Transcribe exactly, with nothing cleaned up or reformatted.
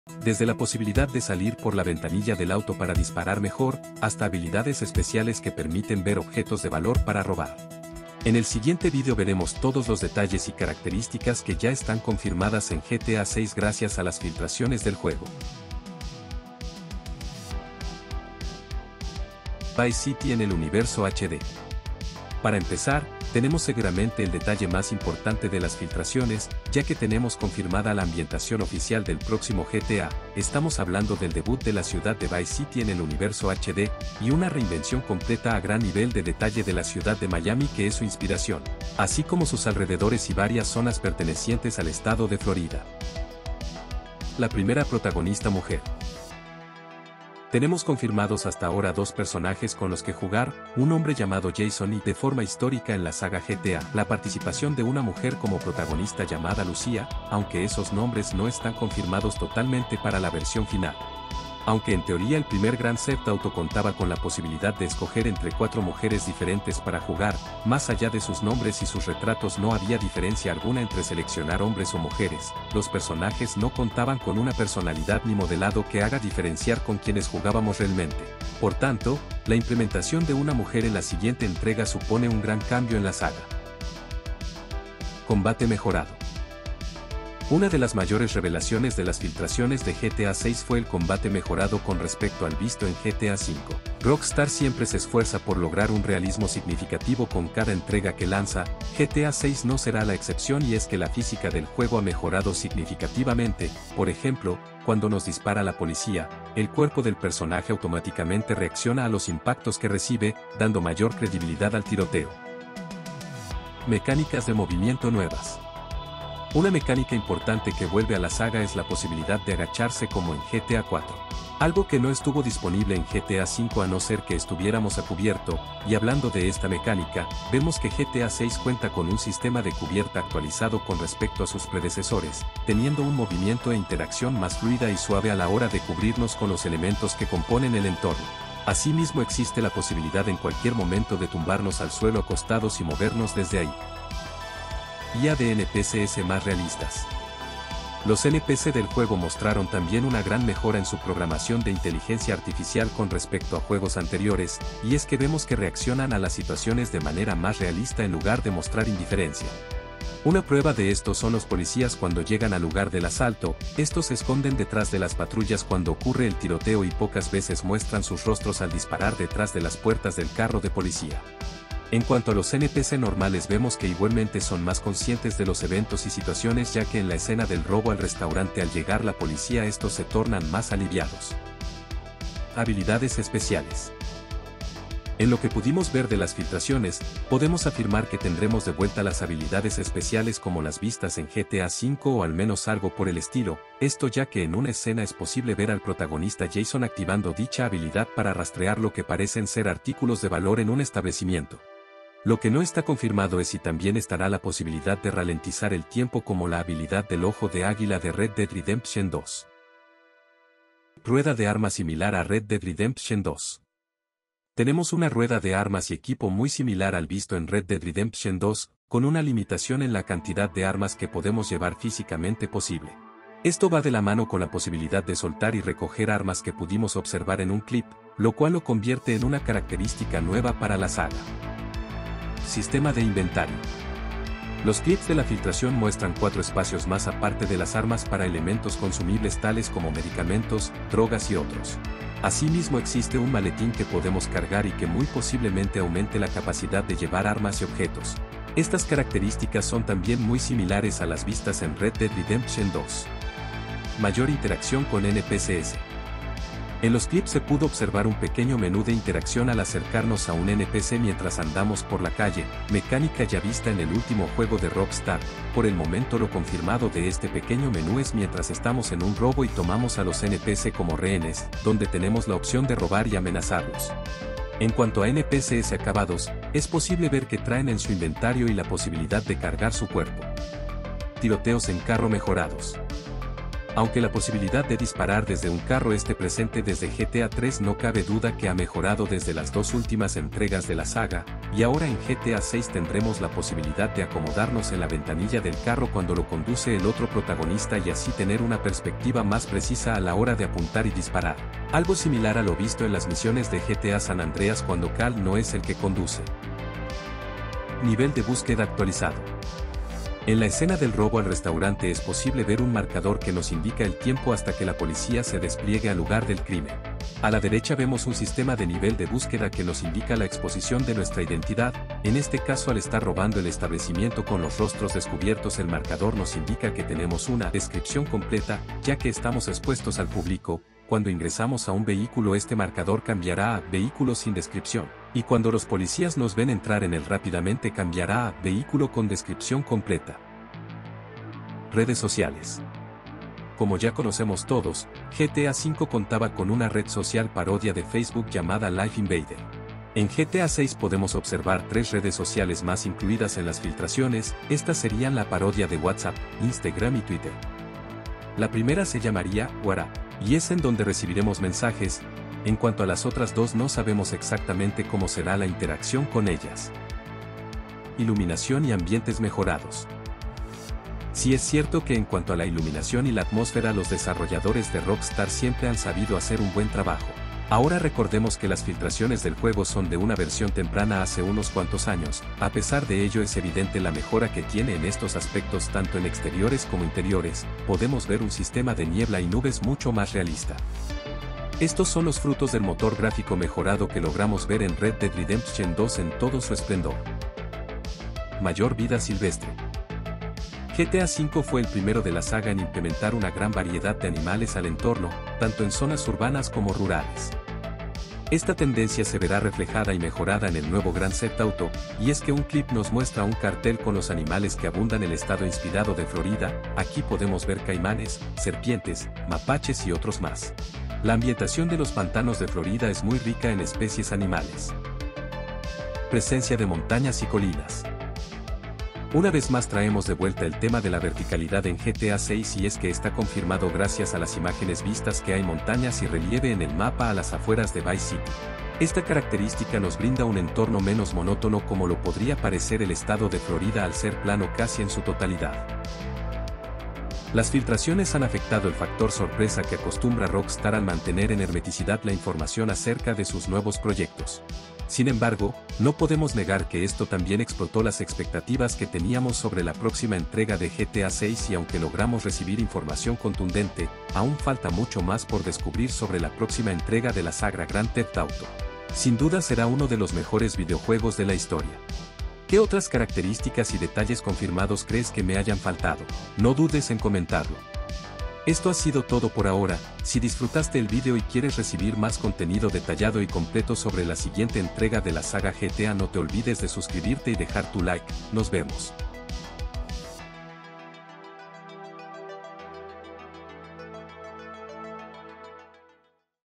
Desde la posibilidad de salir por la ventanilla del auto para disparar mejor, hasta habilidades especiales que permiten ver objetos de valor para robar. En el siguiente vídeo veremos todos los detalles y características que ya están confirmadas en G T A seis gracias a las filtraciones del juego. Vice City en el universo H D. Para empezar, tenemos seguramente el detalle más importante de las filtraciones, ya que tenemos confirmada la ambientación oficial del próximo G T A, estamos hablando del debut de la ciudad de Vice City en el universo H D, y una reinvención completa a gran nivel de detalle de la ciudad de Miami que es su inspiración, así como sus alrededores y varias zonas pertenecientes al estado de Florida. La primera protagonista mujer. Tenemos confirmados hasta ahora dos personajes con los que jugar, un hombre llamado Jason y de forma histórica en la saga G T A, la participación de una mujer como protagonista llamada Lucía, aunque esos nombres no están confirmados totalmente para la versión final. Aunque en teoría el primer Grand Theft Auto contaba con la posibilidad de escoger entre cuatro mujeres diferentes para jugar, más allá de sus nombres y sus retratos no había diferencia alguna entre seleccionar hombres o mujeres, los personajes no contaban con una personalidad ni modelado que haga diferenciar con quienes jugábamos realmente. Por tanto, la implementación de una mujer en la siguiente entrega supone un gran cambio en la saga. Combate mejorado. Una de las mayores revelaciones de las filtraciones de G T A seis fue el combate mejorado con respecto al visto en G T A cinco. Rockstar siempre se esfuerza por lograr un realismo significativo con cada entrega que lanza, G T A seis no será la excepción y es que la física del juego ha mejorado significativamente, por ejemplo, cuando nos dispara la policía, el cuerpo del personaje automáticamente reacciona a los impactos que recibe, dando mayor credibilidad al tiroteo. Mecánicas de movimiento nuevas. Una mecánica importante que vuelve a la saga es la posibilidad de agacharse como en G T A cuatro. Algo que no estuvo disponible en G T A cinco a no ser que estuviéramos a cubierto, y hablando de esta mecánica, vemos que G T A seis cuenta con un sistema de cubierta actualizado con respecto a sus predecesores, teniendo un movimiento e interacción más fluida y suave a la hora de cubrirnos con los elementos que componen el entorno. Asimismo existe la posibilidad en cualquier momento de tumbarnos al suelo acostados y movernos desde ahí. I A de N P Cs más realistas. Los N P C del juego mostraron también una gran mejora en su programación de inteligencia artificial con respecto a juegos anteriores, y es que vemos que reaccionan a las situaciones de manera más realista en lugar de mostrar indiferencia. Una prueba de esto son los policías cuando llegan al lugar del asalto, estos se esconden detrás de las patrullas cuando ocurre el tiroteo y pocas veces muestran sus rostros al disparar detrás de las puertas del carro de policía. En cuanto a los N P C normales vemos que igualmente son más conscientes de los eventos y situaciones ya que en la escena del robo al restaurante al llegar la policía estos se tornan más aliviados. Habilidades especiales. En lo que pudimos ver de las filtraciones, podemos afirmar que tendremos de vuelta las habilidades especiales como las vistas en G T A cinco o al menos algo por el estilo, esto ya que en una escena es posible ver al protagonista Jason activando dicha habilidad para rastrear lo que parecen ser artículos de valor en un establecimiento. Lo que no está confirmado es si también estará la posibilidad de ralentizar el tiempo como la habilidad del ojo de águila de Red Dead Redemption dos. Rueda de armas similar a Red Dead Redemption dos. Tenemos una rueda de armas y equipo muy similar al visto en Red Dead Redemption dos, con una limitación en la cantidad de armas que podemos llevar físicamente posible. Esto va de la mano con la posibilidad de soltar y recoger armas que pudimos observar en un clip, lo cual lo convierte en una característica nueva para la saga. Sistema de inventario. Los clips de la filtración muestran cuatro espacios más aparte de las armas para elementos consumibles tales como medicamentos, drogas y otros. Asimismo existe un maletín que podemos cargar y que muy posiblemente aumente la capacidad de llevar armas y objetos. Estas características son también muy similares a las vistas en Red Dead Redemption dos. Mayor interacción con N P Cs. En los clips se pudo observar un pequeño menú de interacción al acercarnos a un N P C mientras andamos por la calle, mecánica ya vista en el último juego de Rockstar. Por el momento lo confirmado de este pequeño menú es mientras estamos en un robo y tomamos a los N P C como rehenes, donde tenemos la opción de robar y amenazarlos. En cuanto a N P Cs acabados, es posible ver que traen en su inventario y la posibilidad de cargar su cuerpo. Tiroteos en carro mejorados. Aunque la posibilidad de disparar desde un carro esté presente desde G T A tres, no cabe duda que ha mejorado desde las dos últimas entregas de la saga, y ahora en G T A seis tendremos la posibilidad de acomodarnos en la ventanilla del carro cuando lo conduce el otro protagonista y así tener una perspectiva más precisa a la hora de apuntar y disparar. Algo similar a lo visto en las misiones de G T A San Andreas cuando Cal no es el que conduce. Nivel de búsqueda actualizado. En la escena del robo al restaurante es posible ver un marcador que nos indica el tiempo hasta que la policía se despliegue al lugar del crimen. A la derecha vemos un sistema de nivel de búsqueda que nos indica la exposición de nuestra identidad, en este caso al estar robando el establecimiento con los rostros descubiertos el marcador nos indica que tenemos una descripción completa, ya que estamos expuestos al público. Cuando ingresamos a un vehículo este marcador cambiará a vehículo sin descripción, y cuando los policías nos ven entrar en él rápidamente cambiará a vehículo con descripción completa. Redes sociales. Como ya conocemos todos, G T A cinco contaba con una red social parodia de Facebook llamada Life Invader. En G T A seis podemos observar tres redes sociales más incluidas en las filtraciones, estas serían la parodia de WhatsApp, Instagram y Twitter. La primera se llamaría WhatsApp, y es en donde recibiremos mensajes. En cuanto a las otras dos no sabemos exactamente cómo será la interacción con ellas. Iluminación y ambientes mejorados. Sí es cierto que en cuanto a la iluminación y la atmósfera los desarrolladores de Rockstar siempre han sabido hacer un buen trabajo. Ahora recordemos que las filtraciones del juego son de una versión temprana hace unos cuantos años, a pesar de ello es evidente la mejora que tiene en estos aspectos tanto en exteriores como interiores, podemos ver un sistema de niebla y nubes mucho más realista. Estos son los frutos del motor gráfico mejorado que logramos ver en Red Dead Redemption dos en todo su esplendor. Mayor vida silvestre. G T A cinco fue el primero de la saga en implementar una gran variedad de animales al entorno, tanto en zonas urbanas como rurales. Esta tendencia se verá reflejada y mejorada en el nuevo Grand Theft Auto, y es que un clip nos muestra un cartel con los animales que abundan en el estado inspirado de Florida, aquí podemos ver caimanes, serpientes, mapaches y otros más. La ambientación de los pantanos de Florida es muy rica en especies animales. Presencia de montañas y colinas. Una vez más traemos de vuelta el tema de la verticalidad en G T A seis y es que está confirmado gracias a las imágenes vistas que hay montañas y relieve en el mapa a las afueras de Vice City. Esta característica nos brinda un entorno menos monótono como lo podría parecer el estado de Florida al ser plano casi en su totalidad. Las filtraciones han afectado el factor sorpresa que acostumbra Rockstar al mantener en hermeticidad la información acerca de sus nuevos proyectos. Sin embargo, no podemos negar que esto también explotó las expectativas que teníamos sobre la próxima entrega de G T A seis y aunque logramos recibir información contundente, aún falta mucho más por descubrir sobre la próxima entrega de la saga Grand Theft Auto. Sin duda será uno de los mejores videojuegos de la historia. ¿Qué otras características y detalles confirmados crees que me hayan faltado? No dudes en comentarlo. Esto ha sido todo por ahora, si disfrutaste el vídeo y quieres recibir más contenido detallado y completo sobre la siguiente entrega de la saga G T A no te olvides de suscribirte y dejar tu like, nos vemos.